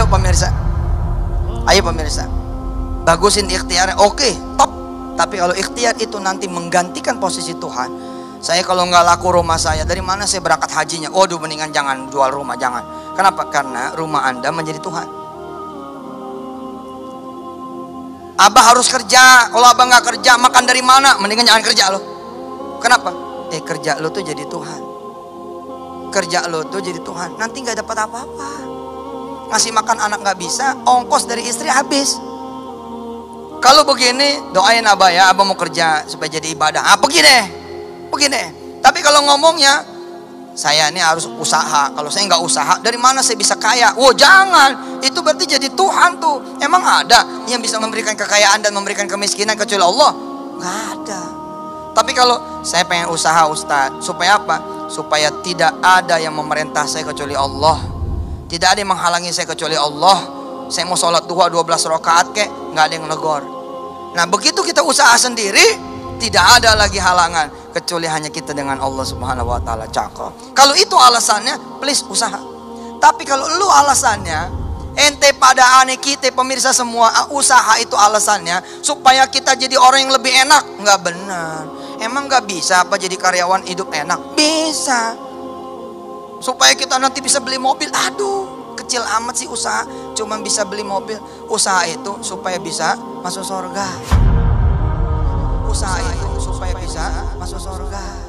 Ayo pemirsa, ayo pemirsa, bagusin ikhtiarnya, oke, top. Tapi kalau ikhtiar itu nanti menggantikan posisi Tuhan, saya kalau nggak laku rumah saya, dari mana saya berangkat hajinya? Waduh, mendingan jangan jual rumah, jangan. Kenapa? Karena rumah Anda menjadi Tuhan. Abah harus kerja, kalau abah nggak kerja makan dari mana? Mendingan jangan kerja loh. Kenapa? Kerja lo tuh jadi Tuhan. Kerja lo tuh jadi Tuhan. Nanti nggak dapat apa-apa. Ngasih makan anak nggak bisa, ongkos dari istri habis. Kalau begini, doain abah ya, abah mau kerja supaya jadi ibadah. Pergi deh, pergi deh. Tapi kalau ngomongnya, saya ini harus usaha. Kalau saya nggak usaha, dari mana saya bisa kaya? Oh jangan, itu berarti jadi Tuhan tuh. Emang ada yang bisa memberikan kekayaan dan memberikan kemiskinan kecuali Allah? Nggak ada. Tapi kalau saya pengen usaha Ustadz, supaya apa? Supaya tidak ada yang memerintah saya kecuali Allah. Tidak ada yang menghalangi saya kecuali Allah. Saya mau sholat duha 12 rakaat kek, nggak ada yang negor. Nah begitu kita usaha sendiri, tidak ada lagi halangan kecuali hanya kita dengan Allah Subhanahu Wa Taala. Cakep. Kalau itu alasannya, please usaha. Tapi kalau lu alasannya, ente pada aneh kita pemirsa semua, usaha itu alasannya supaya kita jadi orang yang lebih enak, nggak benar. Emang nggak bisa apa jadi karyawan hidup enak? Bisa. Supaya kita nanti bisa beli mobil, aduh. Kecil amat sih usaha, cuma bisa beli mobil. Usaha itu supaya bisa masuk surga. Usaha itu supaya bisa masuk surga.